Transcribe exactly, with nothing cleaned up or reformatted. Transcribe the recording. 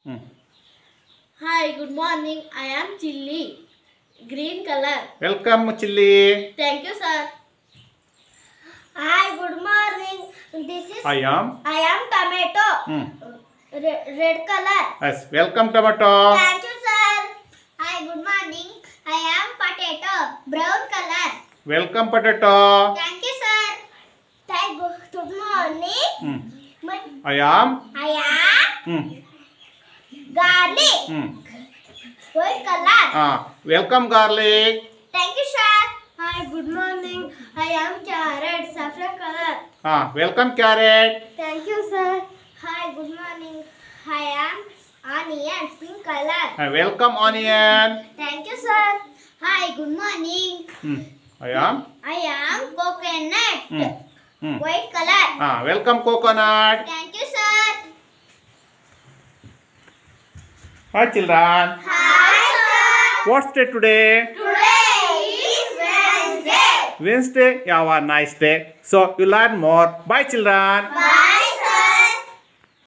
Hmm. Hi, good morning. I am chilli. Green color. Welcome, Chilli. Thank you, sir. Hi, good morning. This is I am. I am tomato. Hmm. Re- red color. Yes. Welcome, Tomato. Thank you, sir. Hi, good morning. I am potato. Brown color. Welcome, Potato. Thank you, sir. Thank you. Good morning. Hmm. My, I am. I am Hmm. garlic. Hmm. White color. Ah. Welcome, Garlic. Thank you, sir. Hi, good morning. I am carrot. Saffron color. Ah. Welcome, Carrot. Thank you, sir. Hi, good morning. I am onion. Pink color. Ah. Welcome, Onion. Thank you, sir. Hi, good morning. Hmm. I am. I am coconut. Hmm. Hmm. White color. Ah. Welcome, Coconut. Thank you, sir. Hi, children. Hi, sir. What's day today? Today is Wednesday. Wednesday. Yeah, have a nice day. So you learn more. Bye, children. Bye.